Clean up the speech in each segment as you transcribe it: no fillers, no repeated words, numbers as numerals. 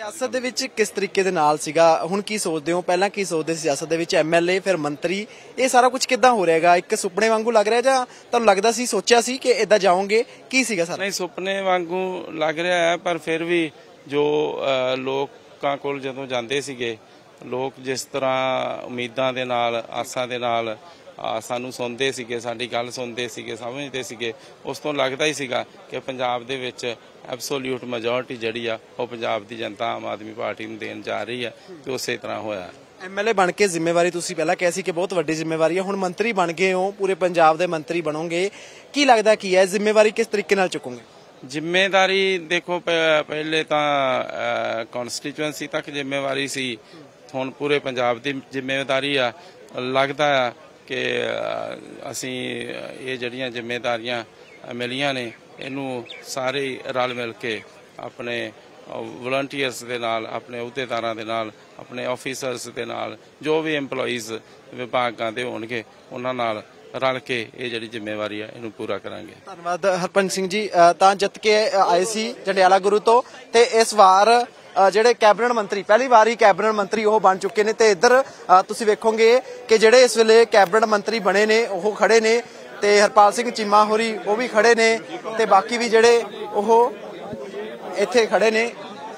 सियासत दे विच किस तरीके दे नाल सीगा हुण की सोचदे हो पहलां की सोचदे सियासत दे विच MLA फिर मंत्री ये सारा कुछ किद्दां हो रहेगा एक सुपने वांगू लग रहा जां तुहानूं लगदा सी सोचिया सी कि इदां जाओगे की सीगा सारा? नहीं सुपने वांगू लग रहा है पर फिर भी जो लोकां कोल जदों जांदे सीगे लोग जिस तरह उम्मीदां दे नाल आसां दे नाल सानू सुनते सीगे साडी गल सुनते सीगे समझते सीगे उस तो लगता ही सीगा कि पंजाब दे विच एब्सोल्यूट मेजोरिटी जिहड़ी आ ओह पंजाब दी जनता आम आदमी पार्टी नूं देण जा रही है ते उसे तरह होया। MLA बन के जिम्मेवारी तुसीं पहलां कहा सी कि बहुत वड्डी जिम्मेवारी है हुण मंत्री बन गए हो पूरे पंजाब दे मंत्री बनोगे की लगदा की है जिम्मेवारी किस तरीके नाल चुकोगे? जिम्मेदारी देखो पहले तां कॉन्स्टिट्यूएंसी तक जिम्मेवारी सी हुण पूरे पंजाब दी जिम्मेदारी आ लगदा है कि असी ये जड़ियां जिम्मेदारियां मिलियां ने इनू सारे रल मिल के अपने वॉलंटियर्स दे नाल अपने अहुदेदारां दे नाल अपने ऑफिसर्स दे नाल जो भी एम्पलॉइज विभागां दे होणगे उन्हां नाल रल के ये जिहड़ी जिम्मेवारी है इनू पूरा करांगे। धन्नवाद हरपंज सिंह जी तां जित के आए सी जंडियाला गुरु तो ते इस वार ਜਿਹੜੇ कैबिनेट मंत्री पहली बार ही कैबिनेट मंत्री ਉਹ बन चुके ने ते इधर ਤੁਸੀਂ ਵੇਖੋਗੇ कि ਜਿਹੜੇ ਇਸ ਵੇਲੇ कैबिनेट मंत्री बने ने ਉਹ ਖੜੇ ਨੇ ਤੇ ਹਰਪਾਲ ਸਿੰਘ ਚੀਮਾ ਹੋਰੀ ਉਹ ਵੀ ਖੜੇ ਨੇ ਤੇ ਬਾਕੀ ਵੀ ਜਿਹੜੇ ਉਹ ਇੱਥੇ ਖੜੇ ਨੇ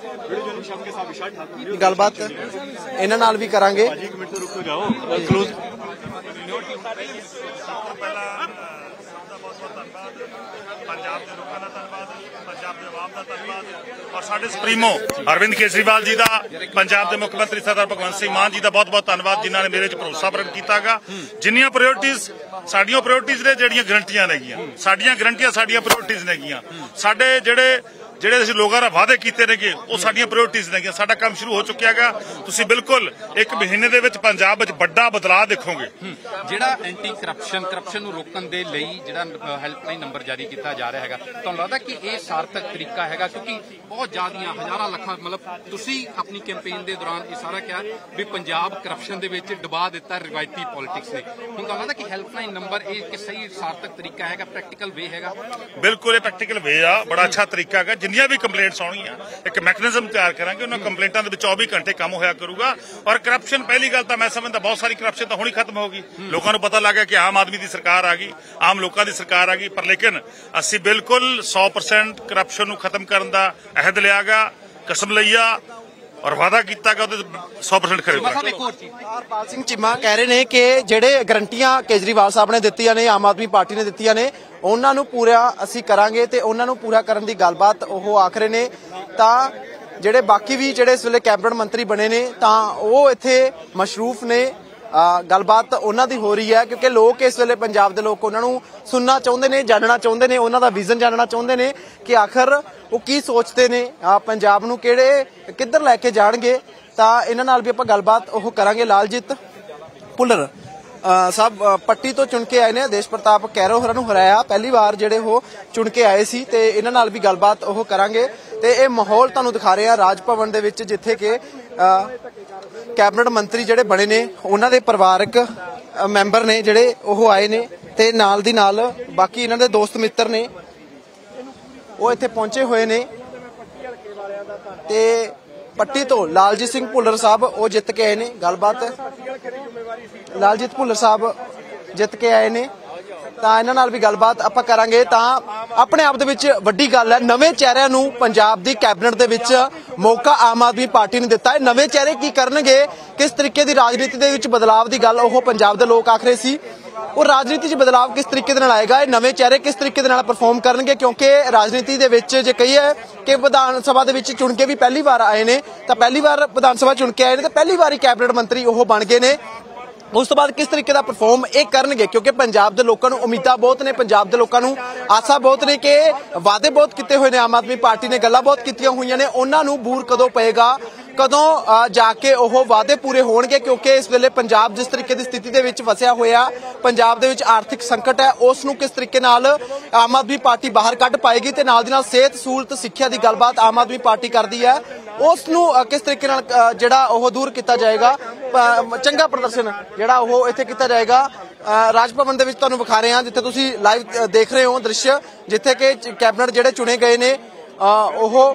ਗੱਲਬਾਤ ਇਹਨਾਂ ਨਾਲ ਵੀ ਕਰਾਂਗੇ। पंजाब के लोगों का धन्यवाद पंजाब के आवाम का धन्यवाद और साडे सुप्रीमो अरविंद केजरीवाल जी का पंजाब के मुख्यमंत्री सरदार भगवंत सिंह मान जी का बहुत बहुत धन्यवाद जिन्होंने मेरे च भरोसा प्रगट किया जिन्नियां प्रायोरिटीज साडियां प्रायोरिटीज ने जिहड़ियां गारंटियां नेगियां साडियां गारंटियां साडियां प्रायोरिटीज नेगियां साडे ਜਿਹੜੇ ਅਸੀਂ ਲੋਕਾਂ ਨਾਲ ਵਾਅਦੇ ਕੀਤੇ ਨੇਗੇ ਉਹ ਸਾਡੀਆਂ ਪ੍ਰਾਇੋਰਟੀਜ਼ ਨੇਗੀਆਂ ਸਾਡਾ ਕੰਮ ਸ਼ੁਰੂ ਹੋ ਚੁੱਕਿਆ ਹੈਗਾ ਤੁਸੀਂ ਬਿਲਕੁਲ ਇੱਕ ਮਹੀਨੇ ਦੇ ਵਿੱਚ ਪੰਜਾਬ ਵਿੱਚ ਵੱਡਾ ਬਦਲਾਅ ਦੇਖੋਗੇ। ਜਿਹੜਾ ਐਂਟੀ ਕਰਪਸ਼ਨ ਨੂੰ ਰੋਕਣ ਦੇ ਲਈ ਜਿਹੜਾ ਹੈਲਪਲਾਈਨ ਨੰਬਰ ਜਾਰੀ ਕੀਤਾ ਜਾ ਰਿਹਾ ਹੈਗਾ ਤੁਹਾਨੂੰ ਲੱਗਦਾ ਕਿ ਇਹ ਸਾਰਥਕ ਤਰੀਕਾ ਹੈਗਾ ਕਿਉਂਕਿ ਬਹੁਤ ਜ਼ਿਆਦੀਆਂ ਹਜ਼ਾਰਾਂ ਲੱਖਾਂ ਮਤਲਬ ਤੁਸੀਂ ਆਪਣੀ ਕੈਂਪੇਨ ਦੇ ਦੌਰਾਨ ਇਹ ਸਾਰਾ ਕਿਹਾ ਵੀ ਪੰਜਾਬ ਕਰਪਸ਼ਨ ਦੇ ਵਿੱਚ ਡੁਬਾ ਦਿੱਤਾ ਰਿਵਾਇਤੀ ਪੋਲਿਟਿਕਸ ਨੇ ਹੁਣ ਤੁਹਾਨੂੰ ਲੱਗਦਾ ਕਿ ਹੈਲਪਲਾਈਨ ਨੰਬਰ ਇਹ ਕਿ ਸਹੀ ਸਾਰਥਕ ਤਰੀਕਾ ਹੈਗਾ ਪ੍ਰੈਕਟੀਕਲ ਵੇ ਹੈਗਾ? ਬਿਲਕੁਲ ਇਹ ਪ੍ਰੈਕਟੀਕਲ ਵੇ ਆ ਬੜਾ ਅੱਛਾ ਤਰੀਕਾ ਹੈਗਾ ਜਿੰਨੀਆਂ ਵੀ ਕੰਪਲੇਂਟਸ ਆਉਣਗੀਆਂ ਇੱਕ ਮੈਕੈਨਿਜ਼ਮ ਤਿਆਰ ਕਰਾਂਗੇ ਉਹਨਾਂ ਕੰਪਲੇਂਟਾਂ ਦੇ ਵਿੱਚ 24 ਘੰਟੇ ਕੰਮ ਹੋਇਆ ਕਰੂਗਾ ਔਰ ਕਰਪਸ਼ਨ ਪਹਿਲੀ ਗੱਲ ਤਾਂ ਮੈਂ ਸਮਝਦਾ ਬਹੁਤ ਸਾਰੀ ਕਰਪਸ਼ਨ ਤਾਂ ਹੁਣੀ ਖਤਮ ਹੋ ਗਈ ਲੋਕਾਂ ਨੂੰ ਪਤਾ ਲੱਗ ਗਿਆ ਕਿ ਆਮ ਆਦਮੀ ਦੀ ਸਰਕਾਰ ਆ ਗਈ ਆਮ ਲੋਕਾਂ ਦੀ ਸਰਕਾਰ ਆ ਗਈ ਪਰ ਲੇਕਿਨ ਅਸੀਂ ਬਿਲकुल 100% ਕਰਪਸ਼ਨ ਨੂੰ ਖਤਮ ਕਰਨ ਦਾ ਅਹਿਦ ਲਿਆ ਗਿਆ ਕਸਮ ਲਈਆ और वादा किया गया 100% खरीदा। हरपाल सिंह चीमा कह रहे हैं कि ਜਿਹੜੇ ਗਰੰਟੀਆਂ ਕੇਜਰੀਵਾਲ ਸਾਹਿਬ ਨੇ ਦਿੱਤੀਆਂ ਨੇ ਆਮ ਆਦਮੀ ਪਾਰਟੀ ਨੇ ਦਿੱਤੀਆਂ ਨੇ ਉਹਨਾਂ ਨੂੰ ਪੂਰਾ ਅਸੀਂ ਕਰਾਂਗੇ ਤੇ ਉਹਨਾਂ ਨੂੰ ਪੂਰਾ ਕਰਨ ਦੀ ਗੱਲਬਾਤ ਉਹ ਆਖ ਰਹੇ ਨੇ ਤਾਂ ਜਿਹੜੇ ਬਾਕੀ ਵੀ ਜਿਹੜੇ ਇਸ ਵੇਲੇ ਕੈਬਨਿਟ ਮੰਤਰੀ ਬਣੇ ਨੇ ਤਾਂ ਉਹ ਇੱਥੇ ਮਸ਼ਰੂਫ ਨੇ ਗੱਲਬਾਤ ਉਹਨਾਂ ਦੀ ਹੋ ਰਹੀ ਹੈ ਕਿਉਂਕਿ ਲੋਕ ਇਸ ਵੇਲੇ ਪੰਜਾਬ ਦੇ ਲੋਕ ਉਹਨਾਂ ਨੂੰ ਸੁਣਨਾ ਚਾਹੁੰਦੇ ਨੇ ਜਾਣਨਾ ਚਾਹੁੰਦੇ ਨੇ ਉਹਨਾਂ ਦਾ ਵਿਜ਼ਨ ਜਾਣਨਾ ਚਾਹੁੰਦੇ ਨੇ ਕਿ ਆਖਰ ਉਹ ਕੀ ਸੋਚਦੇ ਨੇ ਪੰਜਾਬ ਨੂੰ ਕਿਹੜੇ ਕਿੱਧਰ ਲੈ ਕੇ ਜਾਣਗੇ ਤਾਂ ਇਹਨਾਂ ਨਾਲ ਵੀ ਆਪਾਂ ਗੱਲਬਾਤ ਉਹ ਕਰਾਂਗੇ। ਲਾਲਜੀਤ ਭੁੱਲਰ ਸਾਹਿਬ ਪੱਟੀ ਤੋਂ ਚੁਣ ਕੇ ਆਏ ਨੇ ਦੇਸ਼ ਪ੍ਰਤਾਪ ਕੈਰੋ ਹੋਰਾਂ ਨੂੰ ਹਰਾਇਆ ਪਹਿਲੀ ਵਾਰ ਜਿਹੜੇ ਉਹ ਚੁਣ ਕੇ ਆਏ ਸੀ ਤੇ ਇਹਨਾਂ ਨਾਲ ਵੀ ਗੱਲਬਾਤ ਉਹ ਕਰਾਂਗੇ ਤੇ ਇਹ ਮਾਹੌਲ ਤੁਹਾਨੂੰ ਦਿਖਾ ਰਹੇ ਆ ਰਾਜ ਭਵਨ ਦੇ ਵਿੱਚ ਜਿੱਥੇ ਕਿ कैबिनेट मंत्री ਜਿਹੜੇ ਬਣੇ ਨੇ ਉਹਨਾਂ ਦੇ ਪਰਿਵਾਰਕ ਮੈਂਬਰ ਨੇ ਜਿਹੜੇ ਉਹ ਆਏ ਨੇ ਤੇ ਨਾਲ ਦੀ ਨਾਲ ਬਾਕੀ ਇਹਨਾਂ ਦੇ ਦੋਸਤ ਮਿੱਤਰ ਨੇ ਉਹ ਇੱਥੇ ਪਹੁੰਚੇ ਹੋਏ ਨੇ ਤੇ ਪੱਟੀ ਤੋਂ ਲਾਲਜੀਤ ਸਿੰਘ ਭੁੱਲਰ ਸਾਹਿਬ ਉਹ ਜਿੱਤ ਕੇ ਆਏ ਨੇ ਗੱਲਬਾਤ ਲਾਲਜੀਤ ਭੁੱਲਰ ਸਾਹਿਬ ਜਿੱਤ ਕੇ ਆਏ ਨੇ ਤਾਂ ਇਹਨਾਂ ਨਾਲ ਵੀ ਗੱਲਬਾਤ ਆਪਾਂ ਕਰਾਂਗੇ ਤਾਂ ਆਪਣੇ ਆਪ ਦੇ ਵਿੱਚ ਵੱਡੀ ਗੱਲ ਹੈ ਨਵੇਂ ਚਿਹਰਿਆਂ ਨੂੰ ਪੰਜਾਬ ਦੀ ਕੈਬਨਿਟ ਦੇ ਵਿੱਚ ਮੌਕਾ ਆਮ ਆਦਮੀ ਪਾਰਟੀ ਨੇ ਦਿੱਤਾ ਹੈ ਨਵੇਂ ਚਿਹਰੇ ਕੀ ਕਰਨਗੇ ਕਿਸ ਤਰੀਕੇ ਦੀ ਰਾਜਨੀਤੀ ਦੇ ਵਿੱਚ ਬਦਲਾਵ ਦੀ ਗੱਲ ਉਹ ਪੰਜਾਬ ਦੇ ਲੋਕ ਆਖ ਰਹੇ ਸੀ ਉਹ ਰਾਜਨੀਤੀ 'ਚ ਬਦਲਾਵ ਕਿਸ ਤਰੀਕੇ ਦੇ ਨਾਲ ਆਏਗਾ ਇਹ ਨਵੇਂ ਚਿਹਰੇ ਕਿਸ ਤਰੀਕੇ ਦੇ ਨਾਲ ਪਰਫਾਰਮ ਕਰਨਗੇ ਕਿਉਂਕਿ ਰਾਜਨੀਤੀ ਦੇ ਵਿੱਚ ਜੇ ਕਹੀਏ ਕਿ ਵਿਧਾਨ ਸਭਾ ਦੇ ਵਿੱਚ ਚੁਣ ਕੇ ਵੀ ਪਹਿਲੀ ਵਾਰ ਆਏ ਨੇ ਤਾਂ ਪਹਿਲੀ ਵਾਰ ਵਿਧਾਨ ਸਭਾ ਚੁਣ ਕੇ ਆਏ ਨੇ ਤੇ ਪਹਿਲੀ ਵਾਰ ਹੀ ਕੈਬਨਿਟ ਮੰਤਰੀ ਉਹ ਬਣ ਗਏ ਨੇ ਉਸ ਤੋਂ ਬਾਅਦ ਕਿਸ ਤਰੀਕੇ ਦਾ ਪਰਫਾਰਮ ਇਹ ਕਰਨਗੇ ਕਿਉਂਕਿ ਪੰਜਾਬ ਦੇ ਲੋਕਾਂ ਨੂੰ ਉਮੀਦਾਂ ਬਹੁਤ ਨੇ ਪੰਜਾਬ ਦੇ ਲੋਕਾਂ ਨੂੰ ਆਸਾਂ ਬਹੁਤ ਨੇ ਕਿ ਵਾਅਦੇ ਬਹੁਤ ਕੀਤੇ ਹੋਏ ਨੇ ਆਮ ਆਦਮੀ ਪਾਰਟੀ ਨੇ ਗੱਲਾਂ ਬਹੁਤ ਕੀਤੀਆਂ ਹੋਈਆਂ ਨੇ ਉਹਨਾਂ ਨੂੰ ਬੂਰ ਕਦੋਂ ਪਏਗਾ ਕਦੋਂ ਜਾ ਕੇ ਉਹ ਵਾਅਦੇ ਪੂਰੇ ਹੋਣਗੇ ਕਿਉਂਕਿ ਇਸ ਵੇਲੇ ਪੰਜਾਬ ਜਿਸ ਤਰੀਕੇ ਦੀ ਸਥਿਤੀ ਦੇ ਵਿੱਚ ਵਸਿਆ ਹੋਇਆ ਪੰਜਾਬ ਦੇ ਵਿੱਚ ਆਰਥਿਕ ਸੰਕਟ ਹੈ ਉਸ ਨੂੰ ਕਿਸ ਤਰੀਕੇ ਨਾਲ ਆਮ ਆਦਮੀ ਪਾਰਟੀ ਬਾਹਰ ਕੱਢ ਪਾਏਗੀ ਤੇ ਨਾਲ ਦੀ ਨਾਲ ਸਿਹਤ ਸਹੂਲਤ ਸਿੱਖਿਆ ਦੀ ਗੱਲਬਾਤ ਆਮ ਆਦਮੀ ਪਾਰਟੀ ਕਰਦੀ ਹੈ ਉਸ ਨੂੰ ਕਿਸ ਤਰੀਕੇ ਨਾਲ ਜਿਹੜਾ ਉਹ ਦੂਰ ਕੀਤਾ ਜਾਏਗਾ ਚੰਗਾ ਪ੍ਰਦਰਸ਼ਨ ਜਿਹੜਾ ਉਹ ਇੱਥੇ ਕੀਤਾ ਜਾਏਗਾ ਰਾਜ ਭਵਨ ਦੇ ਵਿੱਚ ਤੁਹਾਨੂੰ ਵਿਖਾ ਰਹੇ ਹਾਂ ਜਿੱਥੇ ਤੁਸੀਂ ਲਾਈਵ ਦੇਖ ਰਹੇ ਹੋ ਦ੍ਰਿਸ਼ ਜਿੱਥੇ ਕਿ ਕੈਬਨਿਟ ਜਿਹੜੇ ਚੁਣੇ ਗਏ ਨੇ ਉਹ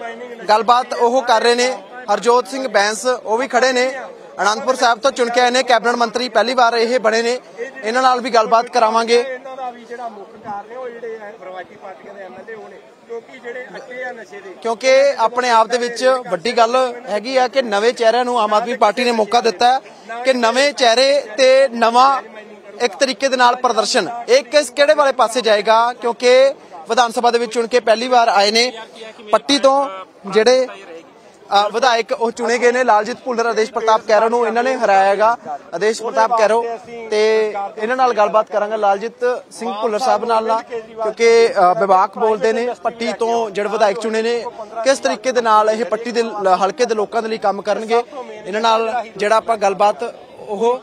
ਗੱਲਬਾਤ ਉਹ ਕਰ ਰਹੇ ਨੇ। ਹਰਜੋਤ ਸਿੰਘ ਬੈਂਸ ਉਹ ਵੀ ਖੜੇ ਨੇ, ਅਨੰਦਪੁਰ ਸਾਹਿਬ ਤੋਂ ਚੁਣ ਕੇ ਆਏ ਨੇ, ਕੈਬਨਿਟ ਮੰਤਰੀ ਪਹਿਲੀ ਵਾਰ ਇਹ ਬਣੇ ਨੇ। ਇਹਨਾਂ ਨਾਲ ਵੀ ਗੱਲਬਾਤ ਕਰਾਵਾਂਗੇ। ਇਹਨਾਂ ਦਾ ਵੀ ਜਿਹੜਾ ਮੁੱਖ ਕਾਰਨ ਹੈ ਉਹ ਜਿਹੜੇ ਰਵਾਇਤੀ ਪਾਰਟੀਆਂ ਦੇ ਐਮਐਲਏ ਹੋਣੇ, ਕਿਉਂਕਿ ਜਿਹੜੇ ਅੱਗੇ ਆ ਨਸ਼ੇ ਦੇ, ਕਿਉਂਕਿ ਆਪਣੇ ਆਪ ਦੇ ਵਿੱਚ ਵੱਡੀ ਗੱਲ ਹੈਗੀ ਆ ਕਿ ਨਵੇਂ ਚਿਹਰਿਆਂ ਨੂੰ ਆਮ ਆਦਮੀ ਪਾਰਟੀ ਨੇ ਮੌਕਾ ਦਿੱਤਾ ਹੈ ਕਿ ਨਵੇਂ ਚਿਹਰੇ ਤੇ ਨਵਾਂ ਇੱਕ ਤਰੀਕੇ ਦੇ ਨਾਲ ਪ੍ਰਦਰਸ਼ਨ। ਇਹ ਕਿਹੜੇ ਵਾਲੇ ਪਾਸੇ ਜਾਏਗਾ, ਕਿਉਂਕਿ ਵਿਧਾਨ ਸਭਾ ਦੇ ਵਿੱਚ ਚੁਣ ਕੇ ਪਹਿਲੀ ਵਾਰ ਆਏ ਨੇ। ਪੱਟੀ ਤੋਂ ਜਿਹੜੇ ਵਿਧਾਇਕ ਉਹ ਚੁਣੇ ਗਏ ਨੇ, ਲਾਲਜੀਤ ਭੁੱਲਰ, ਆਦੇਸ਼ ਪ੍ਰਤਾਪ ਕੈਰੋਂ ਨੂੰ ਇਹਨਾਂ ਨੇ ਹਰਾਇਆ ਹੈਗਾ। ਆਦੇਸ਼ ਪ੍ਰਤਾਪ ਕੈਰੋਂ ਤੇ ਇਹਨਾਂ ਨਾਲ ਗੱਲਬਾਤ ਕਰਾਂਗੇ ਲਾਲਜੀਤ ਸਿੰਘ ਭੁੱਲਰ ਸਾਹਿਬ ਨਾਲ, ਕਿਉਂਕਿ ਵਿਭਾਗ ਬੋਲਦੇ ਨੇ ਪੱਟੀ ਤੋਂ ਜਿਹੜੇ ਵਿਧਾਇਕ ਚੁਣੇ ਨੇ ਕਿਸ ਤਰੀਕੇ ਦੇ ਨਾਲ ਇਹ ਪੱਟੀ ਦੇ ਹਲਕੇ ਦੇ ਲੋਕਾਂ ਦੇ ਲਈ ਕੰਮ ਕਰਨਗੇ। ਇਹਨਾਂ ਨਾਲ ਜਿਹੜਾ ਆਪਾਂ ਗੱਲਬਾਤ ਉਹ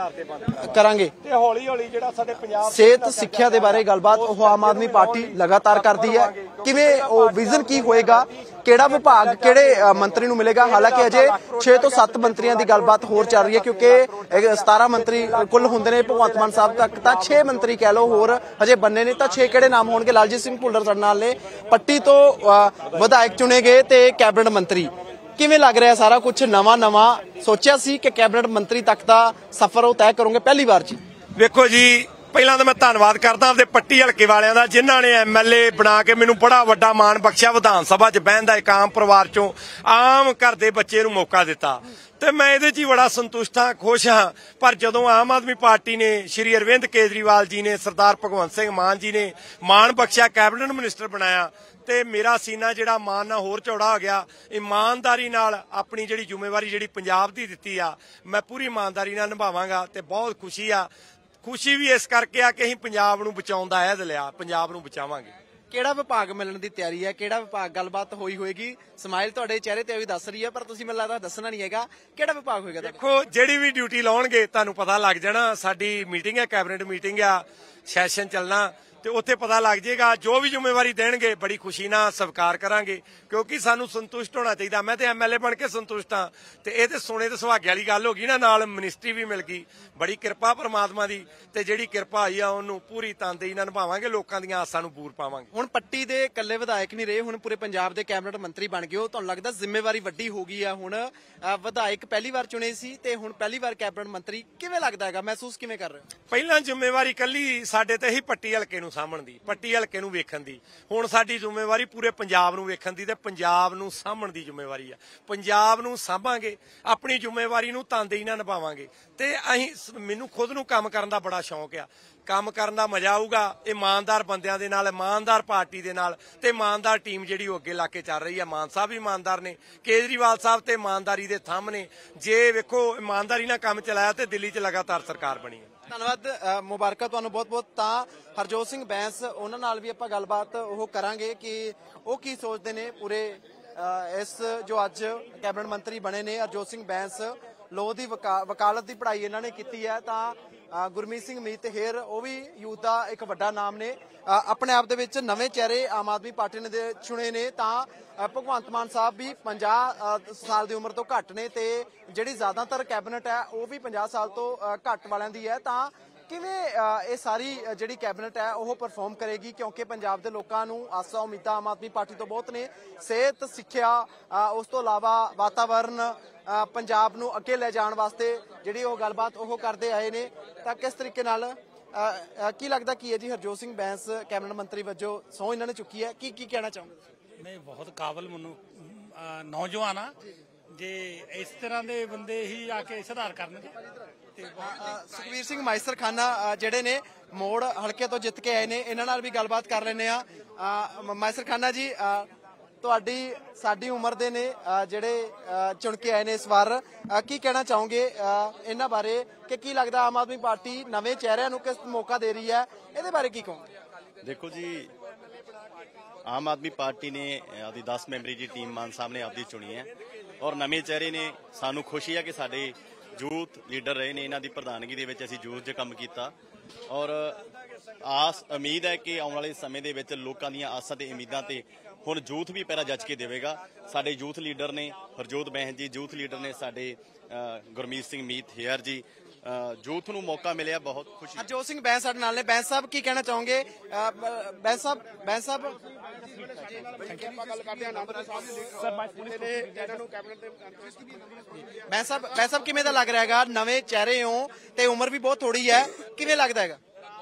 ਕਰਾਂਗੇ। ਤੇ ਹੌਲੀ ਹੌਲੀ ਜਿਹੜਾ ਸਾਡੇ ਪੰਜਾਬ ਸਿਹਤ ਸਿੱਖਿਆ ਦੇ ਬਾਰੇ ਗੱਲਬਾਤ ਉਹ ਆਮ ਆਦਮੀ ਪਾਰਟੀ ਲਗਾਤਾਰ ਕਰਦੀ ਹੈ। ਕਿਵੇਂ ਉਹ ਵਿਜ਼ਨ ਕੀ ਹੋਏਗਾ, ਕਿਹੜਾ ਵਿਭਾਗ ਕਿਹੜੇ ਮੰਤਰੀ ਨੂੰ ਮਿਲੇਗਾ। ਹਾਲਾਂਕਿ ਅਜੇ 6 ਤੋਂ 7 ਮੰਤਰੀਆਂ ਦੀ ਗੱਲਬਾਤ ਹੋਰ ਚੱਲ ਰਹੀ ਹੈ, ਕਿਉਂਕਿ 17 ਮੰਤਰੀ ਕੁੱਲ ਹੁੰਦੇ ਨੇ ਭਗਵੰਤ ਮਾਨ ਸਾਹਿਬ ਤੱਕ, ਤਾਂ 6 ਮੰਤਰੀ ਕਹਿ ਲਓ ਹੋਰ ਹਜੇ ਬੰਨੇ ਨੇ। ਤਾਂ 6 ਕਿਹੜੇ ਨਾਮ ਹੋਣਗੇ? ਲਾਲਜੀਤ ਸਿੰਘ ਭੁੱਲਰ ਸਾਡੇ ਨਾਲ ਨੇ, ਪੱਟੀ ਤੋਂ ਵਿਧਾਇਕ ਚੁਣੇ ਗਏ ਤੇ ਕੈਬਨਿਟ ਮੰਤਰੀ। ਕਿਵੇਂ ਲੱਗ ਰਿਹਾ ਸਾਰਾ ਕੁਝ? ਨਵਾਂ ਸੋਚਿਆ ਸੀ ਕਿ ਕੈਬਨਿਟ ਮੰਤਰੀ ਤੱਕ ਦਾ ਸਫ਼ਰ ਉਹ ਤੈਅ ਕਰੋਗੇ ਪਹਿਲੀ ਵਾਰ 'ਚ? ਵੇਖੋ ਜੀ, ਪਹਿਲਾਂ ਤਾਂ ਮੈਂ ਧੰਨਵਾਦ ਕਰਦਾ ਆਪਦੇ ਪੱਟੀ ਹਲਕੇ ਵਾਲਿਆਂ ਦਾ, ਜਿਨ੍ਹਾਂ ਨੇ ਐਮਐਲਏ ਬਣਾ ਕੇ ਮੈਨੂੰ ਬੜਾ ਵੱਡਾ ਮਾਣ ਬਖਸ਼ਿਆ। ਵਿਧਾਨ ਸਭਾ 'ਚ ਬਹਿਣ ਦਾ ਇੱਕ ਆਮ ਪਰਿਵਾਰ 'ਚੋਂ ਆਮ ਘਰ ਦੇ ਬੱਚੇ ਨੂੰ ਮੌਕਾ ਦਿੱਤਾ ਤੇ ਮੈਂ ਇਹਦੇ 'ਚ ਹੀ ਬੜਾ ਸੰਤੁਸ਼ਟ ਹਾਂ, ਖੁਸ਼ ਹਾਂ। ਪਰ ਜਦੋਂ ਆਮ ਆਦਮੀ ਪਾਰਟੀ ਨੇ ਸ਼੍ਰੀ ਅਰਵਿੰਦ ਕੇਜਰੀਵਾਲ ਜੀ ਨੇ, ਸਰਦਾਰ ਭਗਵੰਤ ਸਿੰਘ ਮਾਨ ਜੀ ਨੇ ਮਾਣ ਬਖਸ਼ਿਆ, ਕੈਬਨਿਟ ਮਿਨਿਸਟਰ ਬਣਾਇਆ, ਤੇ ਮੇਰਾ ਸੀਨਾ ਜਿਹੜਾ ਮਾਣ ਨਾਲ ਹੋਰ ਚੌੜਾ ਹੋ ਗਿਆ। ਇਮਾਨਦਾਰੀ ਨਾਲ ਆਪਣੀ ਜਿਹੜੀ ਜ਼ਿੰਮੇਵਾਰੀ ਜਿਹੜੀ ਪੰਜਾਬ ਦੀ ਦਿੱਤੀ ਆ, ਮੈਂ ਪੂਰੀ ਇਮਾਨਦਾਰੀ ਨਾਲ ਨਿਭਾਵਾਂਗਾ ਤੇ ਬਹੁਤ ਖੁਸ਼ੀ ਆ। ਖੁਸ਼ੀ ਵੀ ਇਸ ਕਰਕੇ ਆ ਕਿ ਅਸੀਂ ਪੰਜਾਬ ਨੂੰ ਬਚਾਉਣ ਦਾ ਅਹਿਦ ਲਿਆ, ਪੰਜਾਬ ਨੂੰ ਬਚਾਵਾਂਗੇ। ਕਿਹੜਾ ਵਿਭਾਗ ਮਿਲਣ ਦੀ ਤਿਆਰੀ ਹੈ? ਕਿਹੜਾ ਵਿਭਾਗ ਗੱਲਬਾਤ ਹੋਏਗੀ? ਸਮਾਈਲ ਤੁਹਾਡੇ ਚਿਹਰੇ ਤੇ ਵੀ ਦੱਸ ਰਹੀ ਹੈ, ਪਰ ਤੁਸੀਂ ਮੈਨੂੰ ਲੱਗਦਾ ਦੱਸਣਾ ਨਹੀਂ ਹੈਗਾ। ਕਿਹੜਾ ਵਿਭਾਗ ਹੋਏਗਾ? ਦੇਖੋ, ਜਿਹੜੀ ਵੀ ਡਿਊਟੀ ਲਾਉਣਗੇ ਤੁਹਾਨੂੰ ਪਤਾ ਲੱਗ ਜਾਣਾ। ਸਾਡੀ ਮੀਟਿੰਗ ਹੈ, ਕੈਬਨਿਟ ਮੀਟਿੰਗ ਆ, ਸੈਸ਼ਨ ਚੱਲਣਾ ਤੇ ਉੱਥੇ ਪਤਾ ਲੱਗ ਜਾਏਗਾ। ਜੋ ਵੀ ਜ਼ਿੰਮੇਵਾਰੀ ਦੇਣਗੇ ਬੜੀ ਖੁਸ਼ੀ ਨਾਲ ਸਵੀਕਾਰ ਕਰਾਂਗੇ, ਕਿਉਂਕਿ ਸਾਨੂੰ ਸੰਤੁਸ਼ਟ ਹੋਣਾ ਚਾਹੀਦਾ। ਮੈਂ ਤੇ ਐਮਐਲਏ ਬਣ ਕੇ ਸੰਤੁਸ਼ਟ ਹਾਂ ਤੇ ਇਹ ਤੇ ਸੋਨੇ ਤੇ ਸੁਹਾਗੇ ਵਾਲੀ ਗੱਲ ਹੋ ਗਈ ਨਾ। ਨਾਲ ਮਿਨਿਸਟਰੀ ਵੀ ਮਿਲ ਗਈ, ਬੜੀ ਕਿਰਪਾ ਪਰਮਾਤਮਾ ਦੀ, ਤੇ ਜਿਹੜੀ ਕਿਰਪਾ ਆਈ ਆ ਉਹਨੂੰ ਪੂਰੀ ਤਨਦੇਹੀ ਨਾਲ ਨਿਭਾਵਾਂਗੇ, ਲੋਕਾਂ ਦੀਆਂ ਆਸਾਂ ਨੂੰ ਪੂਰ ਪਾਵਾਂਗੇ। ਹੁਣ ਪੱਟੀ ਦੇ ਇਕੱਲੇ ਵਿਧਾਇਕ ਨਹੀਂ ਰਹੇ, ਹੁਣ ਪੂਰੇ ਪੰਜਾਬ ਦੇ ਕੈਬਨਿਟ ਮੰਤਰੀ ਬਣ ਗਏ ਹੋ। ਤੁਹਾਨੂੰ ਲੱਗਦਾ ਜ਼ਿੰਮੇਵਾਰੀ ਵੱਡੀ ਹੋ ਗਈ ਆ? ਹੁਣ ਵਿਧਾਇਕ ਪਹਿਲੀ ਵਾਰ ਚੁਣੇ ਸੀ ਤੇ ਹੁਣ ਪਹਿਲੀ ਵਾਰ ਕੈਬਨਿਟ ਮੰਤਰੀ। ਕਿਵੇਂ ਲੱਗਦਾ ਹੈਗਾ, ਮਹਿਸੂਸ ਕਿਵੇਂ ਕਰ ਰਹੇ ਹੋ? ਪਹਿਲਾਂ ਜ਼ਿੰਮੇਵਾਰੀ ਕੱਲੀ ਸਾਡੇ ਤੇ ਹੀ ਪੱਟੀ ਹਲਕੇ ਨੂੰ ਸਾਂਭਣ ਦੀ, ਪੱਟੀ ਹਲਕੇ ਨੂੰ ਵੇਖਣ ਦੀ। ਹੁਣ ਸਾਡੀ ਜ਼ਿੰਮੇਵਾਰੀ ਪੂਰੇ ਪੰਜਾਬ ਨੂੰ ਵੇਖਣ ਦੀ ਤੇ ਪੰਜਾਬ ਨੂੰ ਸਾਂਭਣ ਦੀ ਜ਼ਿੰਮੇਵਾਰੀ ਆ। ਪੰਜਾਬ ਨੂੰ ਸਾਂਭਾਂਗੇ, ਆਪਣੀ ਜ਼ਿੰਮੇਵਾਰੀ ਨੂੰ ਤਨਦੇਹੀ ਨਾਲ ਨਿਭਾਵਾਂਗੇ। ਤੇ ਮੈਨੂੰ ਖੁਦ ਨੂੰ ਕੰਮ ਕਰਨ ਦਾ ਬੜਾ ਸ਼ੌਂਕ ਆ। ਕੰਮ ਕਰਨ ਦਾ ਮਜ਼ਾ ਆਊਗਾ ਇਮਾਨਦਾਰ ਬੰਦਿਆਂ ਦੇ ਨਾਲ, ਇਮਾਨਦਾਰ ਪਾਰਟੀ ਦੇ ਨਾਲ ਤੇ ਇਮਾਨਦਾਰ ਟੀਮ ਜਿਹੜੀ ਉਹ ਅੱਗੇ ਲਾ ਕੇ ਚੱਲ ਰਹੀ ਆ। ਮਾਨ ਸਾਹਿਬ ਵੀ ਇਮਾਨਦਾਰ ਨੇ, ਕੇਜਰੀਵਾਲ ਸਾਹਿਬ ਤੇ ਇਮਾਨਦਾਰੀ ਦੇ ਥੰਮ ਨੇ। ਜੇ ਵੇਖੋ ਇਮਾਨਦਾਰੀ ਨਾਲ ਕੰਮ ਚਲਾਇਆ ਤੇ ਦਿੱਲੀ 'ਚ ਲਗਾਤਾਰ ਸਰਕਾਰ ਬਣੀ ਹੈ। ਧੰਨਵਾਦ, ਮੁਬਾਰਕਾਂ ਤੁਹਾਨੂੰ ਬਹੁਤ-ਬਹੁਤ। ਤਾਂ ਹਰਜੋਤ ਸਿੰਘ ਬੈਂਸ, ਉਹਨਾਂ ਨਾਲ ਵੀ ਆਪਾਂ ਗੱਲਬਾਤ ਉਹ ਕਰਾਂਗੇ ਕਿ ਉਹ ਕੀ ਸੋਚਦੇ ਨੇ ਪੂਰੇ ਇਸ ਜੋ ਅੱਜ ਕੈਬਨਿਟ ਮੰਤਰੀ ਬਣੇ ਨੇ। ਹਰਜੋਤ ਸਿੰਘ ਬੈਂਸ ਲੋ ਦੀ ਵਕਾਲਤ ਦੀ ਪੜ੍ਹਾਈ ਇਹਨਾਂ ਨੇ ਕੀਤੀ ਹੈ। ਤਾਂ ਗੁਰਮੀਤ ਸਿੰਘ ਮੀਤ ਹੇਰ, ਉਹ ਵੀ ਯੂਥ ਦਾ ਇੱਕ ਵੱਡਾ ਨਾਮ ਨੇ। ਆਪਣੇ ਆਪ ਦੇ ਵਿੱਚ ਨਵੇਂ ਚਿਹਰੇ ਆਮ ਆਦਮੀ ਪਾਰਟੀ ਨੇ ਚੁਣੇ ਨੇ। ਤਾਂ ਭਗਵੰਤ ਮਾਨ ਸਾਹਿਬ ਵੀ 50 ਸਾਲ ਦੀ ਉਮਰ ਤੋਂ ਘੱਟ ਨੇ ਤੇ ਜਿਹੜੀ ਜ਼ਿਆਦਾਤਰ ਕੈਬਨਿਟ ਹੈ ਉਹ ਵੀ 50 ਸਾਲ ਤੋਂ ਘੱਟ ਵਾਲਿਆਂ ਦੀ ਹੈ। ਤਾਂ ਕਿਵੇਂ ਇਹ ਸਾਰੀ ਜਿਹੜੀ ਕੈਬਨਿਟ ਹੈ ਉਹ ਪਰਫਾਰਮ ਕਰੇਗੀ, ਕਿਉਂਕਿ ਪੰਜਾਬ ਦੇ ਲੋਕਾਂ ਨੂੰ ਆਸਾਂ ਉਮੀਦਾਂ ਆਮ ਆਦਮੀ ਪਾਰਟੀ ਤੋਂ ਬਹੁਤ ਨੇ। ਸਿਹਤ, ਸਿੱਖਿਆ, ਉਸ ਤੋਂ ਇਲਾਵਾ ਵਾਤਾਵਰਨ, ਪੰਜਾਬ ਨੂੰ ਅੱਗੇ ਲੈ ਜਾਣ ਵਾਸਤੇ ਜਿਹੜੀ ਉਹ ਗੱਲਬਾਤ ਉਹ ਕਰਦੇ ਆਏ ਨੇ। ਤਾਂ ਕਿਸ ਤਰੀਕੇ ਨਾਲ ਕੀ ਲੱਗਦਾ ਕੀ ਹੈ ਜੀ, ਹਰਜੋਤ ਸਿੰਘ ਬੈਂਸ ਕੈਬਨਿਟ ਮੰਤਰੀ ਵਜੋਂ ਸਹੁੰ ਇਹਨਾਂ ਨੇ ਚੁੱਕੀ ਹੈ, ਕੀ ਕਹਿਣਾ ਚਾਹੋਗੇ? ਨਹੀਂ, ਬਹੁਤ ਕਾਬਲ ਨੌਜਵਾਨ ਆ। ਜੇ ਇਸ ਤਰ੍ਹਾਂ ਦੇ ਬੰਦੇ ਹੀ ਆ ਕੇ ਸੁਧਾਰ ਕਰਨਗੇ ਤੇ ਸੁਖਵੀਰ ਸਿੰਘ ਮਾਇਸਰ ਖਾਨਾ ਜਿਹੜੇ ਨੇ ਮੋੜ ਹਲਕੇ ਤੋਂ ਜਿੱਤ ਕੇ ਆਏ ਨੇ, ਇਹਨਾਂ ਨਾਲ ਵੀ ਗੱਲਬਾਤ ਕਰ ਲੈਂਦੇ ਆ। ਮਾਇਸਰ ਖਾਨਾ ਜੀ, ਤੁਹਾਡੀ ਸਾਡੀ ਉਮਰ ਦੇ ਨੇ ਜਿਹੜੇ ਚੁਣ ਕੇ ਆਏ ਨੇ ਇਸ ਵਾਰ, ਕੀ ਕਹਿਣਾ ਚਾਹੋਗੇ ਇਹਨਾਂ ਬਾਰੇ ਕਿ ਕੀ ਲੱਗਦਾ ਆਮ ਆਦਮੀ ਪਾਰਟੀ ਨਵੇਂ ਚਿਹਰਿਆਂ ਨੂੰ ਕਿਸ ਮੌਕਾ ਦੇ ਰਹੀ ਹੈ, ਇਹਦੇ ਬਾਰੇ ਕੀ ਕਹੋਗੇ? ਦੇਖੋ ਜੀ, ਆਮ ਆਦਮੀ ਪਾਰਟੀ ਨੇ ਆਪਦੀ 10 ਮੈਂਬਰੀ ਦੀ ਟੀਮ ਮਾਨ ਸਾਹਿਬ ਨੇ ਆਪਦੀ ਚੁਣੀ ਹੈ ਔਰ ਨਵੇਂ ਚਿਹਰੇ ਨੇ। ਸਾਨੂੰ ਖੁਸ਼ੀ ਹੈ ਕਿ ਸਾਡੇ ਯੂਥ ਲੀਡਰ ਰਹੇ ਨੇ, ਇਹਨਾਂ ਦੀ ਪ੍ਰਧਾਨਗੀ ਦੇ ਵਿੱਚ ਅਸੀਂ ਯੂਥ 'ਚ ਕੰਮ ਕੀਤਾ ਔਰ ਉਮੀਦ ਹੈ ਕਿ ਆਉਣ ਵਾਲੇ ਸਮੇਂ ਦੇ ਵਿੱਚ ਲੋਕਾਂ ਦੀਆਂ ਆਸਾਂ ਤੇ ਉਮੀਦਾਂ ਤੇ ਹੁਣ ਯੂਥ ਵੀ ਪਹਿਰਾ ਜੱਜ ਕੇ ਦੇਵੇਗਾ। ਸਾਡੇ ਯੂਥ ਲੀਡਰ ਨੇ ਹਰਜੋਤ ਬੈਂਸ ਜੀ, ਯੂਥ ਲੀਡਰ ਨੇ ਸਾਡੇ ਗੁਰਮੀਤ ਸਿੰਘ ਮੀਤ ਹੇਅਰ ਜੀ, ਯੂਥ ਨੂੰ ਮੌਕਾ ਮਿਲਿਆ, ਬਹੁਤ ਖੁਸ਼ੀ। ਹਰਜੋਤ ਸਿੰਘ ਬੈਂਸ ਸਾਡੇ ਨਾਲ ਨੇ। ਬੈਂਸ ਸਾਹਿਬ ਕੀ ਕਹਿਣਾ ਚਾਹੋਗੇ? ਬੈਂਸ ਸਾਹਿਬ ਬੈਂਸ ਸਾਹਿਬ ਕਿਵੇਂ ਦਾ ਲੱਗ ਰਿਹਾ ਹੈਗਾ? ਨਵੇਂ ਚਿਹਰੇ ਹੋ ਤੇ ਉਮਰ ਵੀ ਬਹੁਤ ਥੋੜੀ ਹੈ, ਕਿਵੇਂ ਲੱਗਦਾ ਹੈਗਾ?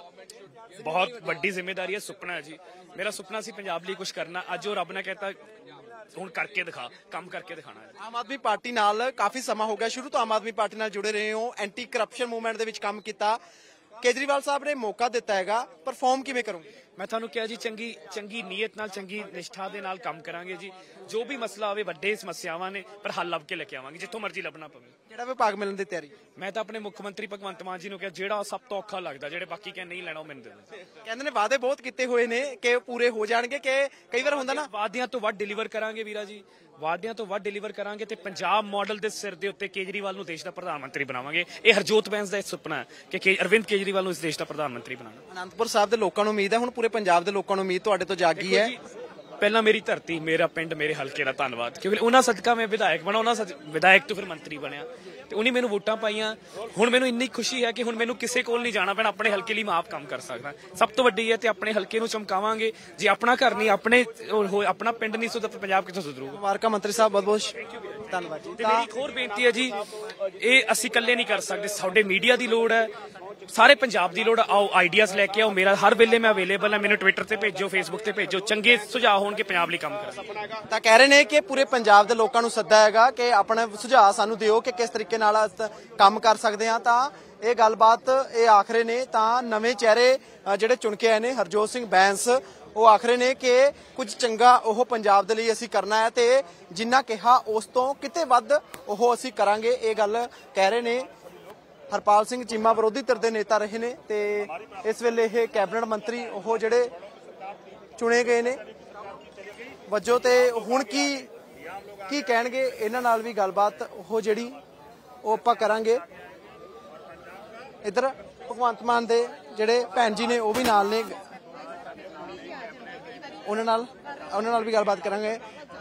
ਬਹੁਤ ਵੱਡੀ ਜ਼ਿੰਮੇਵਾਰੀ ਹੈ, ਸੁਪਨਾ ਹੈ ਜੀ ਮੇਰਾ। ਸੁਪਨਾ ਸੀ ਪੰਜਾਬ ਲਈ ਕੁਝ ਕਰਨਾ, ਅੱਜ ਉਹ ਰੱਬ ਨੇ ਕਹਿਤਾ ਹੁਣ ਕਰਕੇ ਦਿਖਾ, ਕੰਮ ਕਰਕੇ ਦਿਖਾਣਾ ਹੈ। ਆਮ ਆਦਮੀ ਪਾਰਟੀ ਨਾਲ ਕਾਫੀ ਸਮਾਂ ਹੋ ਗਿਆ, ਸ਼ੁਰੂ ਤੋਂ ਆਮ ਆਦਮੀ ਪਾਰਟੀ ਨਾਲ ਜੁੜੇ ਰਹੇ ਹੋ, ਐਂਟੀ ਕਰਪਸ਼ਨ ਮੂਵਮੈਂਟ ਦੇ ਵਿੱਚ ਕੰਮ ਕੀਤਾ। ਕੇਜਰੀਵਾਲ ਸਾਹਿਬ ਨੇ ਮੌਕਾ ਦਿੱਤਾ ਹੈਗਾ, ਪਰਫਾਰਮ ਕਿਵੇਂ ਕਰੋਗੇ? ਮੈਂ ਤੁਹਾਨੂੰ ਕਿਹਾ ਜੀ, ਚੰਗੀ ਨੀਅਤ ਨਾਲ, ਚੰਗੀ ਨਿਸ਼ਠਾ ਦੇ ਨਾਲ ਕੰਮ ਕਰਾਂਗੇ ਜੀ। ਜੋ ਵੀ ਮਸਲਾ ਆਵੇ, ਵੱਡੇ ਸਮੱਸਿਆਵਾਂ ਨੇ, ਪਰ ਹੱਲ ਲੱਭ ਕੇ ਲੈ ਕੇ ਆਵਾਂਗੇ, ਜਿੱਥੋਂ ਮਰਜ਼ੀ ਲੱਭਣਾ ਪਵੇ। ਕਿਹੜਾ ਵਿਭਾਗ ਮਿਲਣ ਦੀ ਤਿਆਰੀ? ਮੈਂ ਤਾਂ ਆਪਣੇ ਮੁੱਖ ਮੰਤਰੀ ਭਗਵੰਤ ਮਾਨ ਜੀ ਨੂੰ ਕਿਹਾ, ਜਿਹੜਾ ਸਭ ਤੋਂ ਔਖਾ ਲੱਗਦਾ, ਜਿਹੜੇ ਬਾਕੀ ਕਹਿੰਦੇ ਨਹੀਂ ਲੈਣਾ, ਉਹ ਮੈਨੂੰ ਦੇ ਦਿਓ। ਕਹਿੰਦੇ ਨੇ ਵਾਅਦੇ ਬਹੁਤ ਕੀਤੇ ਹੋਏ ਨੇ ਕਿ ਪੂਰੇ ਹੋ ਜਾਣਗੇ, ਕਿ ਕਈ ਵਾਰ ਹੁੰਦਾ ਨਾ ਵਾਅਦਿਆਂ ਤੋਂ ਵੱਧ ਡਿਲੀਵਰ ਕਰਾਂਗੇ ਵੀਰਾ ਜੀ, ਵਾਅਦਿਆਂ ਤੋਂ ਵੱਧ ਡਿਲੀਵਰ ਕਰਾਂਗੇ ਤੇ ਪੰਜਾਬ ਮਾਡਲ ਦੇ ਸਿਰ ਦੇ ਉੱਤੇ ਕੇਜਰੀਵਾਲ ਨੂੰ ਦੇਸ਼ ਦਾ ਪ੍ਰਧਾਨ ਮੰਤਰੀ ਬਣਾਵਾਂਗੇ। ਇਹ ਹਰਜੋਤ ਬੈਂਸ ਦਾ ਇੱਕ ਸੁਪਨਾ ਹੈ ਕਿ ਅਰਵਿੰਦ ਕੇਜਰੀਵਾਲ ਨੂੰ ਇਸ ਦੇਸ਼ ਦਾ ਪ੍ਰਧਾਨ ਮੰਤਰੀ ਬਣਾਉਣਾ। ਅਨੰਦਪੁਰ ਸਾਹਿਬ ਦੇ ਲੋਕਾਂ ਨੂੰ ਉਮੀਦ ਹੈ, ਹੁਣ ਪੂਰੇ ਪੰਜਾਬ ਦੇ ਲੋਕਾਂ ਨੂੰ ਉਮੀਦ ਤੁਹਾਡੇ ਤੋਂ ਜਾਗੀ ਹੈ। ਪਹਿਲਾਂ ਮੇਰੀ ਧਰਤੀ, ਮੇਰਾ ਪਿੰਡ, ਮੇਰੇ ਹਲਕੇ ਦਾ ਧੰਨਵਾਦ, ਕਿਉਂਕਿ ਉਹਨਾਂ ਸਦਕਾ ਮੈਂ ਵਿਧਾਇਕ ਬਣਾ, ਉਹਨਾਂ ਵਿਧਾਇਕ ਤੋਂ ਫਿਰ ਮੰਤਰੀ ਬਣਿਆ ਤੇ ਉਹਨੇ ਮੈਨੂੰ ਵੋਟਾਂ ਪਾਈਆਂ। ਹੁਣ ਮੈਨੂੰ ਇੰਨੀ ਖੁਸ਼ੀ ਹੈ ਕਿ ਹੁਣ ਮੈਨੂੰ ਕਿਸੇ ਕੋਲ ਨਹੀਂ ਜਾਣਾ ਪੈਣਾ, ਆਪਣੇ ਹਲਕੇ ਲਈ ਮੈਂ ਆਪ ਕੰਮ ਕਰ ਸਕਦਾ। ਸਭ ਤੋਂ ਵੱਡੀ ਹੈ ਤੇ ਆਪਣੇ ਹਲਕੇ ਨੂੰ ਚਮਕਾਵਾਂਗੇ। ਜੇ ਆਪਣਾ ਘਰ ਨਹੀਂ, ਆਪਣਾ ਪਿੰਡ ਨਹੀਂ ਸੁਧਰਦਾ, ਪੰਜਾਬ ਕਿੱਥੋਂ ਸੁਧਰੂਗਾ? ਮੁਬਾਰਕਾਂ ਮੰਤਰੀ ਸਾਹਿਬ, ਬਹੁਤ ਬਹੁਤ ਧੰਨਵਾਦ ਜੀ। ਤੇ ਮੇਰੀ ਇੱਕ ਹੋਰ ਬੇਨਤੀ ਹੈ ਜੀ, ਇਹ ਅਸੀਂ ਇਕੱਲੇ ਨਹੀਂ ਕਰ ਸਕਦੇ, ਸਾਡੇ ਮੀਡੀਆ ਦੀ ਲੋੜ ਹੈ, ਸਾਰੇ ਪੰਜਾਬ ਦੀ ਲੋੜ। ਆਓ ਆਈਡੀਆਜ਼ ਲੈ ਕੇ ਆਓ, ਮੇਰਾ ਹਰ ਵੇਲੇ ਮੈਂ ਅਵੇਲੇਬਲ ਹਾਂ, ਮੈਨੂੰ ਟਵਿੱਟਰ ਤੇ ਭੇਜੋ, ਫੇਸਬੁੱਕ ਤੇ ਭੇਜੋ, ਚੰਗੇ ਸੁਝਾਅ ਹੋਣਗੇ ਪੰਜਾਬ ਲਈ ਕੰਮ ਕਰਾਂਗੇ। ਤਾਂ ਕਹਿ ਰਹੇ ਨੇ ਕਿ ਪੂਰੇ ਪੰਜਾਬ ਦੇ ਲੋਕਾਂ ਨੂੰ ਸੱਦਾ ਹੈਗਾ ਕਿ ਆਪਣੇ ਸੁਝਾਅ ਸਾਨੂੰ ਦਿਓ ਕਿ ਕਿਸ ਤਰੀਕੇ ਨਾਲ ਕੰਮ ਕਰ ਸਕਦੇ ਹਾਂ। ਤਾਂ ਇਹ ਗੱਲਬਾਤ ਇਹ ਆਖਰੇ ਨੇ। ਤਾਂ ਨਵੇਂ ਚਿਹਰੇ ਜਿਹੜੇ ਚੁਣ ਕੇ ਆਏ ਨੇ, ਹਰਜੋਤ ਸਿੰਘ ਬੈਂਸ, ਉਹ ਆਖਰੇ ਨੇ ਕਿ ਕੁਝ ਚੰਗਾ ਉਹ ਪੰਜਾਬ ਦੇ ਲਈ ਅਸੀਂ ਕਰਨਾ ਹੈ ਤੇ ਜਿੰਨਾ ਕਿਹਾ ਉਸ ਤੋਂ ਕਿਤੇ ਵੱਧ ਉਹ ਅਸੀਂ ਕਰਾਂਗੇ। ਇਹ ਗੱਲ ਕਹਿ ਰਹੇ ਨੇ। ਹਰਪਾਲ ਸਿੰਘ ਚੀਮਾ ਵਿਰੋਧੀ ਧਿਰ ਦੇ ਨੇਤਾ ਰਹੇ ਨੇ ਤੇ ਇਸ ਵੇਲੇ ਇਹ ਕੈਬਨਿਟ ਮੰਤਰੀ ਉਹ ਜਿਹੜੇ ਚੁਣੇ ਗਏ ਨੇ ਵਜੋਂ, ਤੇ ਹੁਣ ਕੀ ਕਹਿਣਗੇ ਇਹਨਾਂ ਨਾਲ ਵੀ ਗੱਲਬਾਤ ਉਹ ਜਿਹੜੀ ਉਹ ਆਪਾਂ ਕਰਾਂਗੇ। ਇੱਧਰ ਭਗਵੰਤ ਮਾਨ ਦੇ ਜਿਹੜੇ ਭੈਣ ਜੀ ਨੇ ਉਹ ਵੀ ਨਾਲ ਨੇ, ਉਹਨਾਂ ਨਾਲ ਵੀ ਗੱਲਬਾਤ ਕਰਾਂਗੇ।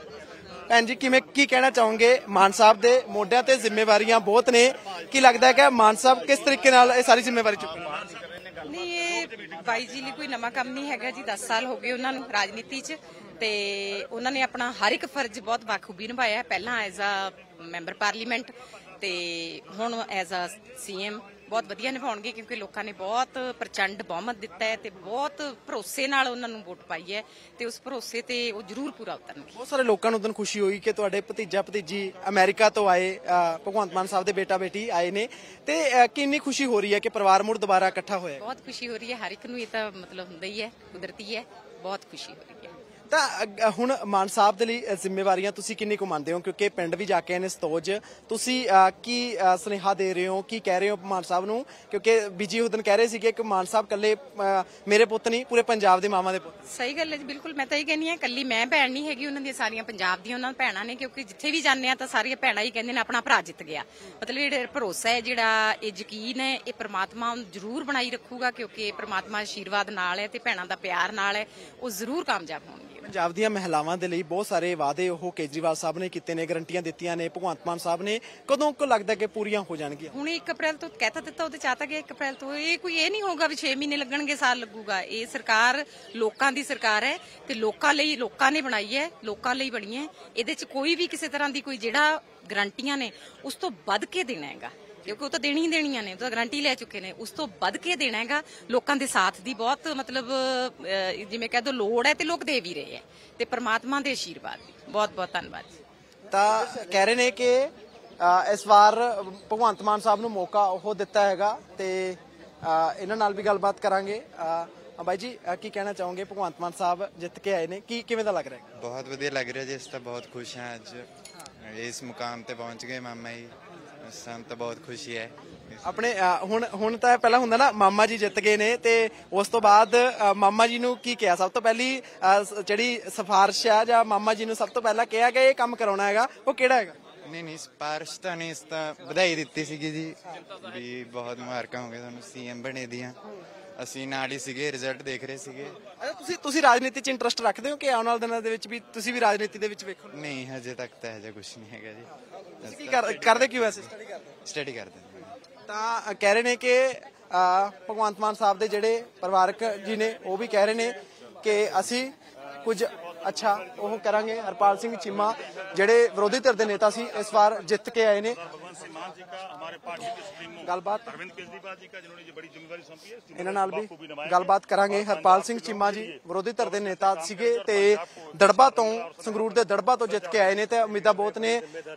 ਭੈਣ ਜੀ, ਕੀ ਕਹਿਣਾ ਚਾਹੋਗੇ? ਮਾਨ ਸਾਹਿਬ ਦੇ ਮੋਢਿਆਂ ਤੇ ਜ਼ਿੰਮੇਵਾਰੀਆਂ ਬਹੁਤ ਨੇ, ਕੀ ਲੱਗਦਾ ਹੈ ਕਿ ਮਾਨ ਸਾਹਿਬ ਕਿਸ ਤਰੀਕੇ ਨਾਲ ਇਹ ਸਾਰੀ ਜ਼ਿੰਮੇਵਾਰੀ ਚੁੱਕਣਗੇ? ਨਹੀਂ, ਇਹ ਬਾਈ ਜੀ ਲਈ ਕੋਈ ਨਵਾਂ ਕੰਮ ਨਹੀਂ ਹੈਗਾ ਜੀ। 10 ਸਾਲ ਹੋ ਗਏ ਉਹਨਾਂ ਨੂੰ ਰਾਜਨੀਤੀ 'ਚ ਤੇ ਉਹਨਾਂ ਨੇ ਆਪਣਾ ਹਰ ਇੱਕ ਫਰਜ਼ ਬਹੁਤ ਬਾਖੂਬੀ ਨਿਭਾਇਆ। ਪਹਿਲਾਂ ਐਜ਼ ਅ ਮੈਂਬਰ ਪਾਰਲੀਮੈਂਟ ਤੇ ਹੁਣ ਐਜ਼ ਅ ਸੀਐਮ ਬਹੁਤ ਵਧੀਆ ਨਿਭਾਉਣਗੇ, ਕਿਉਂਕਿ ਲੋਕਾਂ ਨੇ ਬਹੁਤ ਪ੍ਰਚੰਡ ਬਹੁਮਤ ਦਿੱਤਾ ਹੈ ਤੇ ਬਹੁਤ ਭਰੋਸੇ ਨਾਲ ਉਹਨਾਂ ਨੂੰ ਵੋਟ ਪਾਈ ਹੈ ਤੇ ਉਸ ਭਰੋਸੇ ਤੇ ਉਹ ਜ਼ਰੂਰ ਪੂਰਾ ਉਤਰਨਗੇ। ਬਹੁਤ ਸਾਰੇ ਲੋਕਾਂ ਨੂੰ ਉਦੋਂ ਖੁਸ਼ੀ ਹੋਈ ਕਿ ਤੁਹਾਡੇ ਭਤੀਜਾ ਭਤੀਜੀ ਅਮਰੀਕਾ ਤੋਂ ਆਏ, ਭਗਵੰਤ ਮਾਨ ਸਾਹਿਬ ਦੇ ਬੇਟਾ ਬੇਟੀ ਆਏ ਨੇ, ਤੇ ਕਿੰਨੀ ਖੁਸ਼ੀ ਹੋ ਰਹੀ ਹੈ ਕਿ ਪਰਿਵਾਰ ਮੁੜ ਦੁਬਾਰਾ ਇਕੱਠਾ ਹੋਇਆ? ਬਹੁਤ ਖੁਸ਼ੀ ਹੋ ਰਹੀ ਹੈ, ਹਰ ਇੱਕ ਨੂੰ। ਇਹ ਤਾਂ ਮਤਲਬ ਹੁੰਦਾ ਹੀ ਹੈ, ਕੁਦਰਤੀ ਹੈ, ਬਹੁਤ ਖੁਸ਼ੀ ਹੋ ਰਹੀ ਹੈ। ਤਾਂ ਹੁਣ ਮਾਨ ਸਾਹਿਬ ਦੇ ਲਈ ਜ਼ਿੰਮੇਵਾਰੀਆਂ ਤੁਸੀਂ ਕਿੰਨੀ ਕੁ ਮੰਨਦੇ ਹੋ? ਕਿਉਂਕਿ ਪਿੰਡ ਵੀ ਜਾ ਕੇ ਆਏ ਨੇ ਸਤੋਜ, ਤੁਸੀਂ ਕੀ ਸੁਨੇਹਾ ਦੇ ਰਹੇ ਹੋ, ਕੀ ਕਹਿ ਰਹੇ ਹੋ ਮਾਨ ਸਾਹਿਬ ਨੂੰ? ਕਿਉਂਕਿ ਬੀਜੀ ਉਦਨ ਕਹਿ ਰਹੇ ਸੀਗੇ ਕਿ ਮਾਨ ਸਾਹਿਬ ਕੱਲੇ ਮੇਰੇ ਪੁੱਤ ਨਹੀਂ, ਪੂਰੇ ਪੰਜਾਬ ਦੇ ਮਾਵਾਂ ਦੇ ਪੁੱਤ। ਸਹੀ ਗੱਲ ਹੈ ਜੀ, ਬਿਲਕੁਲ। ਮੈਂ ਤਾਂ ਇਹ ਕਹਿੰਦੀ ਹਾਂ, ਕੱਲੀ ਮੈਂ ਭੈਣ ਨਹੀਂ ਹੈਗੀ, ਉਹਨਾਂ ਦੀਆਂ ਸਾਰੀਆਂ ਪੰਜਾਬ ਦੀਆਂ ਉਹਨਾਂ ਭੈਣਾਂ ਨੇ, ਕਿਉਂਕਿ ਜਿੱਥੇ ਵੀ ਜਾਂਦੇ ਆ ਤਾਂ ਸਾਰੀਆਂ ਭੈਣਾਂ ਹੀ ਕਹਿੰਦੇ ਨੇ ਆਪਣਾ ਭਰਾ ਜਿੱਤ ਗਿਆ। ਮਤਲਬ ਜਿਹੜਾ ਭਰੋਸਾ ਹੈ, ਜਿਹੜਾ ਇਹ ਯਕੀਨ ਹੈ, ਇਹ ਪ੍ਰਮਾਤਮਾ ਜ਼ਰੂਰ ਬਣਾਈ ਰੱਖੂਗਾ, ਕਿਉਂਕਿ ਪ੍ਰਮਾਤਮਾ ਆਸ਼ੀਰਵਾਦ ਨਾਲ ਹੈ ਤੇ ਭੈਣਾਂ ਦਾ ਪਿਆਰ ਨਾਲ ਹੈ, ਉਹ ਜ਼ਰੂਰ ਕਾਮਯਾਬ ਹੋਣਗੇ। ਪੰਜਾਬ ਦੀਆਂ ਮਹਿਲਾਵਾਂ ਦੇ ਲਈ ਬਹੁਤ ਸਾਰੇ ਵਾਅਦੇ ਉਹ ਕੇਜਰੀਵਾਲ ਸਾਹਿਬ ਨੇ ਕੀਤੇ ਨੇ, ਗਰੰਟੀਆਂ ਦਿੱਤੀਆਂ ਨੇ ਭਗਵੰਤ ਮਾਨ ਸਾਹਿਬ ਨੇ, ਕਦੋਂ ਕੁ ਲੱਗਦਾ ਕਿ ਪੂਰੀਆਂ ਹੋ ਜਾਣਗੀਆਂ? ਹੁਣ 1 ਅਪ੍ਰੈਲ ਤੋਂ ਕਹਿ ਤਾਂ ਦਿੱਤਾ, ਉਹਦੇ ਚ ਆ ਤਾਂ ਗਿਆ 1 ਅਪ੍ਰੈਲ ਤੋਂ। ਇਹ ਕੋਈ ਇਹ ਨਹੀਂ ਹੋਗਾ ਵੀ 6 ਮਹੀਨੇ ਲੱਗਣਗੇ, ਸਾਲ ਲੱਗੂਗਾ। ਇਹ ਸਰਕਾਰ ਲੋਕਾਂ ਦੀ ਸਰਕਾਰ ਹੈ ਤੇ ਲੋਕਾਂ ਲਈ, ਲੋਕਾਂ ਨੇ ਬਣਾਈ ਹੈ, ਲੋਕਾਂ ਲਈ ਬਣੀ ਹੈ। ਇਹਦੇ ਚ ਕੋਈ ਵੀ ਕਿਸੇ ਤਰ੍ਹਾਂ ਦੀ ਕੋਈ ਜਿਹੜਾ ਗਰੰਟੀਆਂ ਨੇ ਉਸ ਤੋਂ ਵੱਧ ਕੇ ਦੇਣਾ ਹੈਗਾ, ਕਿਉਂਕਿ ਉਹ ਤਾਂ ਦੇਣੀ ਹੀ ਦੇਣੀਆਂ ਨੇ, ਉਹ ਤਾਂ ਗਰੰਟੀ ਲੈ ਚੁੱਕੇ ਨੇ। ਉਸ ਤੋਂ ਵੱਧ ਕੇ ਦੇਣਾ ਹੈਗਾ। ਲੋਕਾਂ ਦੇ ਸਾਥ ਦੀ ਬਹੁਤ ਮਤਲਬ ਜਿਵੇਂ ਕਹਿ ਦੋ ਲੋੜ ਹੈ ਤੇ ਲੋਕ ਦੇ ਵੀ ਰਹੇ ਹੈ, ਤੇ ਪ੍ਰਮਾਤਮਾ ਦੇ ਆਸ਼ੀਰਵਾਦ ਦੀ ਬਹੁਤ ਬਹੁਤ ਧੰਨਵਾਦ। ਤਾਂ ਕਹਿ ਰਹੇ ਨੇ ਕਿ ਇਸ ਵਾਰ ਭਗਵੰਤ ਮਾਨ ਸਾਹਿਬ ਨੂੰ ਮੌਕਾ ਉਹ ਦਿੱਤਾ ਹੈਗਾ ਤੇ ਇਹਨਾਂ ਨਾਲ ਵੀ ਗੱਲਬਾਤ ਕਰਾਂਗੇ। ਬਾਈ ਜੀ, ਕੀ ਕਹਿਣਾ ਚਾਹੋਗੇ? ਭਗਵੰਤ ਮਾਨ ਸਾਹਿਬ ਜਿੱਤ ਕੇ ਆਏ ਨੇ, ਕੀ ਦਾ ਲੱਗ ਰਿਹਾ ਹੈ? ਬਹੁਤ ਵਧੀਆ ਲੱਗ ਰਿਹਾ ਜੀ, ਇਸ ਤਾਂ ਬਹੁਤ ਖੁਸ਼ ਹਾਂ ਅੱਜ ਇਸ ਮੁਕਾਮ ਤੇ ਪਹੁੰਚ ਗਏ ਮਾਮਾ ਜੀ, ਸਾਨੂੰ ਤਾਂ ਬਹੁਤ ਖੁਸ਼ੀ ਹੈ। ਆਪਣੇ ਹੁਣ ਤਾਂ ਪਹਿਲਾਂ ਹੁੰਦਾ ਨਾ ਮਾਮਾ ਜੀ ਜਿੱਤ ਗਏ ਨੇ ਤੇ ਉਸ ਤੋਂ ਬਾਅਦ ਮਾਮਾ ਜੀ ਨੂੰ ਕੀ ਕਿਹਾ? ਸਭ ਤੋਂ ਪਹਿਲੀ ਜਿਹੜੀ ਸਿਫਾਰਿਸ਼ ਆ ਜਾਂ ਮਾਮਾ ਜੀ ਨੂੰ ਸਭ ਤੋਂ ਪਹਿਲਾਂ ਕਿਹਾ ਕਿ ਇਹ ਕੰਮ ਕਰਾਉਣਾ ਹੈਗਾ, ਉਹ ਕਿਹੜਾ ਹੈਗਾ? ਨਹੀਂ ਸਿਫਾਰਿਸ਼ ਤਾਂ ਨਹੀਂ, ਇਸ ਤਾਂ ਵਧਾਈ ਦਿੱਤੀ ਸੀਗੀ ਜੀ ਵੀ ਬਹੁਤ ਮੁਬਾਰਕਾਂ ਹੋ ਗਏ ਤੁਹਾਨੂੰ ਸੀਐਮ ਬਣੇ ਦੀਆਂ। ਅਸੀਂ ਨਾਲ ਹੀ ਸੀਗੇ, ਰਿਜ਼ਲਟ ਦੇਖ ਰਹੇ ਸੀਗੇ। ਤੁਸੀਂ ਰਾਜਨੀਤੀ 'ਚ ਇੰਟਰਸਟ ਰੱਖਦੇ ਹੋ ਕਿ ਆਉਣ ਵਾਲੇ ਦਿਨਾਂ ਦੇ ਵਿੱਚ ਵੀ ਤੁਸੀਂ ਵੀ ਰਾਜਨੀਤੀ ਦੇ ਵਿੱਚ ਵੇਖੋ? ਨਹੀਂ, ਹਜੇ ਤੱਕ ਤਾਂ ਇਹੋ ਜਿਹਾ ਕੁਝ ਨਹੀਂ ਹੈਗਾ ਜੀ। ਕੀ ਕਰਦੇ ਕਿਉਂ? ਵੈਸੇ ਸਟੱਡੀ ਕਰਦੇ। ਤਾਂ ਕਹਿ ਰਹੇ ਨੇ ਕਿ ਭਗਵੰਤ ਮਾਨ ਸਾਹਿਬ ਦੇ ਜਿਹੜੇ ਪਰਿਵਾਰਕ ਜੀ ਨੇ ਉਹ ਵੀ ਕਹਿ ਰਹੇ ਨੇ ਕਿ ਅਸੀਂ ਕੁਝ ਅੱਛਾ ਉਹ ਕਰਾਂਗੇ। ਹਰਪਾਲ ਸਿੰਘ ਚੀਮਾ ਜਿਹੜੇ ਵਿਰੋਧੀ ਧਿਰ ਦੇ ਨੇਤਾ ਸੀ ਇਸ ਵਾਰ ਜਿੱਤ ਕੇ ਆਏ ਨੇ। ਗੱਲਬਾਤ ਇਹਨਾਂ ਨਾਲ ਵੀ ਗੱਲਬਾਤ ਕਰਾਂਗੇ। ਹਰਪਾਲ ਸਿੰਘ ਚੀਮਾ ਜੀ ਵਿਰੋਧੀ ਧਿਰ ਦੇ ਨੇਤਾ ਸੀਗੇ ਤੇ ਦੜਬਾ ਤੋਂ ਸੰਗਰੂਰ ਦੇ ਦੜਬਾ ਤੋਂ ਜਿੱਤ ਕੇ ਆਏ ਨੇ ਤੇ ਉਮੀਦਾਂ ਬਹੁਤ ਨੇ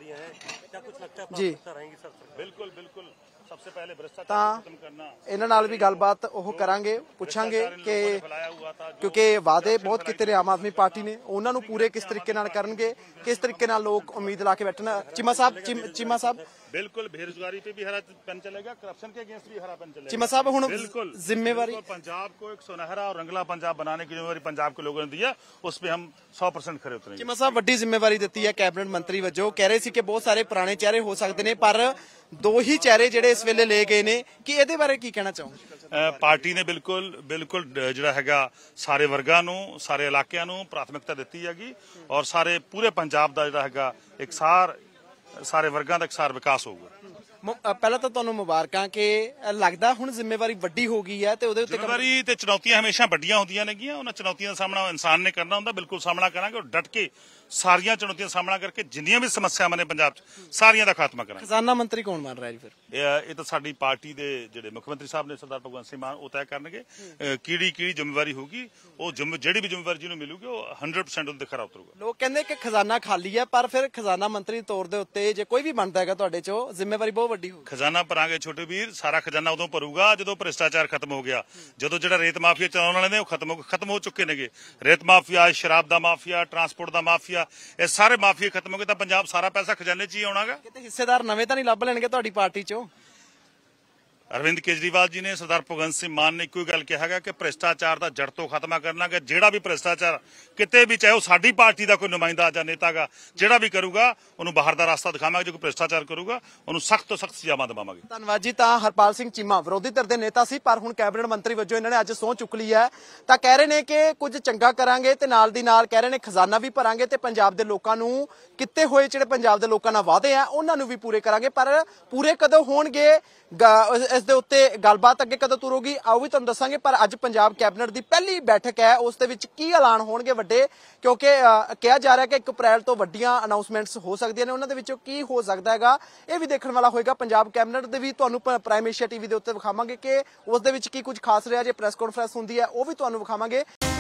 ਜੀ। ਬਿਲਕੁਲ ਬਿਲकुल सबसे पहले भ्रष्टाचार ਤਾਂ खत्म करना। ਇਹਨਾਂ ਨਾਲ ਵੀ ਗੱਲਬਾਤ ਉਹ ਕਰਾਂਗੇ, ਪੁੱਛਾਂਗੇ ਕਿ ਕਿਉਂਕਿ ਵਾਅਦੇ ਬਹੁਤ ਕੀਤੇ ਨੇ ਆਮ ਆਦਮੀ ਪਾਰਟੀ ਨੇ, ਉਹਨਾਂ ਨੂੰ ਪੂਰੇ ਕਿਸ ਤਰੀਕੇ ਨਾਲ ਕਰਨਗੇ, ਕਿਸ ਤਰੀਕੇ ਨਾਲ ਲੋਕ ਉਮੀਦ ਲਾ ਕੇ ਬੈਠਣ। ਚੀਮਾ ਸਾਹਿਬ बिल्कुल बेरोजगारी पे भी हरा पेन चलेगा, करप्शन के अगेंस्ट भी हरा पेन चलेगा। चीमा साहब हुण बिल्कुल जिम्मेवारी पंजाब को एक सुनहरा और रंगला पंजाब बनाने की जिम्मेवारी पंजाब के लोगों ने दी है, उस पर हम 100% खरे उतरेंगे। ਚੀਮਾ ਸਾਹਿਬ ਵੱਡੀ ਜ਼ਿੰਮੇਵਾਰੀ ਦਿੱਤੀ ਹੈ ਕੈਬਨਿਟ ਮੰਤਰੀ ਵਜੋਂ। ਕਹਿ ਰਹੇ ਸੀ ਕਿ ਬਹੁਤ ਸਾਰੇ ਪੁਰਾਣੇ ਚਿਹਰੇ ਹੋ ਸਕਦੇ ਨੇ ਪਰ ਦੋ ਹੀ ਚਿਹਰੇ ਜਿਹੜੇ ਇਸ ਵੇਲੇ ਲੈ ਗਏ ਨੇ, ਕਿ ਇਹਦੇ ਬਾਰੇ ਕੀ ਕਹਿਣਾ ਚਾਹੋਗੇ? ਪਾਰਟੀ ਨੇ ਬਿਲਕੁਲ ਜਿਹੜਾ ਹੈਗਾ ਸਾਰੇ ਵਰਗਾਂ ਨੂੰ, ਸਾਰੇ ਇਲਾਕਿਆਂ ਨੂੰ ਪ੍ਰਾਥਮਿਕਤਾ ਦਿੱਤੀ ਹੈਗੀ ਔਰ ਸਾਰੇ ਪੂਰੇ ਪੰਜਾਬ ਦਾ ਜਿਹੜਾ ਹੈਗਾ ਇਕਸਾਰ ਸਾਰੇ ਵਰਗਾਂ ਦਾ ਇਕਸਾਰ ਵਿਕਾਸ ਹੋਊਗਾ। ਪਹਿਲਾਂ ਤਾਂ ਤੁਹਾਨੂੰ ਮੁਬਾਰਕਾਂ ਕਿ ਲੱਗਦਾ ਹੁਣ ਜ਼ਿੰਮੇਵਾਰੀ ਵੱਡੀ ਹੋ ਗਈ ਹੈ ਤੇ ਉਹਦੇ ਉੱਤੇ ਜ਼ਿੰਮੇਵਾਰੀ ਤੇ ਚੁਣੌਤੀਆਂ ਹਮੇਸ਼ਾ ਵੱਡੀਆਂ ਹੁੰਦੀਆਂ ਨੇਗੀਆਂ, ਉਹਨਾਂ ਚੁਣੌਤੀਆਂ ਦਾ ਸਾਹਮਣਾ ਇਨਸਾਨ ਨੇ ਕਰਨਾ ਹੁੰਦਾ। ਬਿਲਕੁਲ ਸਾਹਮਣਾ ਕਰਾਂਗੇ ਔਰ ਡਟ ਕੇ ਸਾਰੀਆਂ ਚੁਣੌਤੀਆਂ ਦਾ ਸਾਹਮਣਾ ਕਰਕੇ ਜਿੰਨੀਆਂ ਵੀ ਸਮੱਸਿਆਵਾਂ ਨੇ ਪੰਜਾਬ 'ਚ ਸਾਰੀਆਂ ਦਾ ਖਾਤਮਾ ਕਰਾਂਗੇ। ਖਜ਼ਾਨਾ ਮੰਤਰੀ ਕੌਣ ਬਣ ਰਿਹਾ ਜੀ ਫਿਰ? ਇਹ ਤਾਂ ਸਾਡੀ ਪਾਰਟੀ ਦੇ ਜਿਹੜੇ ਮੁੱਖ ਮੰਤਰੀ ਸਾਹਿਬ ਨੇ ਸਰਦਾਰ ਭਗਵੰਤ ਸਿੰਘ ਮਾਨ ਉਹ ਤੈਅ ਕਰਨਗੇ ਕਿਹੜੀ ਜ਼ਿੰਮੇਵਾਰੀ ਹੋਊਗੀ। ਉਹ ਜਿਹੜੀ ਵੀ ਜ਼ਿੰਮੇਵਾਰੀ ਜਿਹਨੂੰ ਮਿਲੂਗੀ ਉਹ 100% ਉਹਦੇ ਖਰਾ ਉਤਰੂਗਾ। ਲੋਕ ਕਹਿੰਦੇ ਕਿ ਖਜ਼ਾਨਾ ਖਾਲੀ ਹੈ ਪਰ ਫਿਰ ਖਜ਼ਾਨਾ ਮੰਤਰੀ ਤੌਰ ਦੇ ਉੱਤੇ ਜੇ ਕੋਈ ਵੀ ਬਣਦਾ ਹੈਗਾ ਤੁਹਾਡੇ 'ਚੋਂ ਜ਼ਿੰਮੇਵਾਰੀ ਬਹੁਤ ਵੱਡੀ ਹੋਊਗੀ। ਖਜ਼ਾਨਾ ਭਰਾਂਗੇ ਛੋਟੇ ਵੀਰ, ਸਾਰਾ ਖਜ਼ਾਨਾ ਉਦੋਂ ਭਰੂਗਾ ਜਦੋਂ ਭ੍ਰਿਸ਼ਟਾਚਾਰ ਖਤਮ ਹੋ ਗਿਆ, ਜਦੋਂ ਜਿਹੜਾ ਰੇਤ ਮਾਫੀਆ ਚਲਾਉਣ ਵਾਲੇ ਨੇ ਉਹ ਖਤਮ ਹੋ ਚੁੱਕੇ ਨੇਗੇ। ਰੇਤ ਮਾਫੀਆ, ਸ਼ਰਾਬ ਦਾ ਮਾਫੀਆ, ਟਰਾਂਸਪੋਰਟ ਦਾ ਮਾਫੀਆ, ਇਹ ਸਾਰੇ ਮਾਫੀਆ ਖਤਮ ਹੋ ਗਏ ਤਾਂ ਪੰਜਾਬ ਸਾਰਾ ਪੈਸਾ ਖਜ਼ਾਨੇ 'ਚ ਹੀ ਆਉਣਾਗਾ। ਕਿਤੇ ਹਿੱਸੇਦਾਰ ਨਵੇਂ ਤਾਂ ਨਹੀਂ ਲੱਭ ਲੈਣਗੇ ਤੁਹਾਡੀ ਪਾਰਟੀ 'ਚੋਂ? ਅਰਵਿੰਦ ਕੇਜਰੀਵਾਲ ਜੀ ਨੇ ਸਰਦਾਰ ਭਗਵੰਤ ਸਿੰਘ ਮਾਨ ਨੇ ਇੱਕੋ ਹੀ ਗੱਲ ਕਿਹਾ ਹੈਗਾ ਕਿ ਭ੍ਰਿਸ਼ਟਾਚਾਰ ਦਾ ਜੜ ਤੋਂ ਖਾਤਮਾ ਕਰਨਾ ਹੈ। ਜਿਹੜਾ ਵੀ ਭ੍ਰਿਸ਼ਟਾਚਾਰ ਕਿਤੇ ਵੀ, ਚਾਹੇ ਉਹ ਸਾਡੀ ਪਾਰਟੀ ਦਾ ਕੋਈ ਨੁਮਾਇੰਦਾ ਜਾਂ ਨੇਤਾਗਾ, ਜਿਹੜਾ ਵੀ ਕਰੂਗਾ ਉਹਨੂੰ ਬਾਹਰ ਦਾ ਰਸਤਾ ਦਿਖਾਵਾਂਗੇ। ਜੋ ਕੋਈ ਭ੍ਰਿਸ਼ਟਾਚਾਰ ਕਰੂਗਾ ਉਹਨੂੰ ਸਖਤ ਤੋਂ ਸਖਤ ਸਜ਼ਾਵਾਂ ਦੇਵਾਂਗੇ। ਧੰਨਵਾਦ ਜੀ। ਤਾਂ ਹਰਪਾਲ ਸਿੰਘ ਚੀਮਾ ਵਿਰੋਧੀ ਧਿਰ ਦੇ ਨੇਤਾ ਸੀ ਪਰ ਹੁਣ ਕੈਬਨਿਟ ਮੰਤਰੀ ਵਜੋਂ ਇਹਨਾਂ ਨੇ ਅੱਜ ਸਹੁੰ ਚੁੱਕ ਲਈ ਹੈ। ਤਾਂ ਕਹਿ ਰਹੇ ਨੇ ਕਿ ਕੁਝ ਚੰਗਾ ਕਰਾਂਗੇ ਤੇ ਨਾਲ ਦੀ ਨਾਲ ਕਹਿ ਰਹੇ ਨੇ ਖਜ਼ਾਨਾ ਵੀ ਭਰਾਂਗੇ ਤੇ ਪੰਜਾਬ ਦੇ ਲੋਕਾਂ ਨੂੰ ਕੀਤੇ ਹੋਏ ਜਿਹੜੇ ਪੰਜਾਬ ਦੇ ਲੋਕਾਂ ਨਾਲ ਵਾਅਦੇ ਆ ਉਹਨਾਂ ਨੂੰ ਵੀ ਪੂਰੇ ਕਰਾਂਗੇ। ਪਰ ਪੂਰੇ ਕਦੋਂ ਹੋਣਗੇ ਇਸ ਦੇ ਉੱਤੇ ਗੱਲਬਾਤ ਅੱਗੇ ਕਦੋਂ ਤੁਰੂਗੀ ਆਓ ਵੀ ਤੁਹਾਨੂੰ ਦੱਸਾਂਗੇ। ਪਰ ਅੱਜ ਪੰਜਾਬ ਕੈਬਨਿਟ ਦੀ ਪਹਿਲੀ ਬੈਠਕ ਹੈ, ਉਸ ਦੇ ਵਿੱਚ ਕੀ ਐਲਾਨ ਹੋਣਗੇ ਵੱਡੇ, ਕਿਉਂਕਿ ਕਿਹਾ ਜਾ ਰਿਹਾ ਕਿ 1 ਅਪ੍ਰੈਲ ਤੋਂ ਵੱਡੀਆਂ ਅਨਾਉਂਸਮੈਂਟਸ ਹੋ ਸਕਦੀਆਂ ਨੇ। ਉਹਨਾਂ ਦੇ ਵਿੱਚੋਂ ਕੀ ਹੋ ਸਕਦਾ ਹੈਗਾ ਇਹ ਵੀ ਦੇਖਣ ਵਾਲਾ ਹੋਏਗਾ। ਪੰਜਾਬ ਕੈਬਨਿਟ ਦੇ ਵੀ ਤੁਹਾਨੂੰ ਪ੍ਰਾਈਮ ਏਸ਼ੀਆ ਟੀਵੀ ਦੇ ਉੱਤੇ ਵਿਖਾਵਾਂਗੇ ਕਿ ਉਸ ਦੇ ਵਿੱਚ ਕੀ ਕੁਝ ਖਾਸ ਰਿਹਾ। ਜੇ ਪ੍ਰੈਸ ਕਾਨਫਰੰਸ ਹੁੰਦੀ ਹੈ ਉਹ ਵੀ ਤੁਹਾਨੂੰ ਵਿਖਾਵਾਂਗੇ।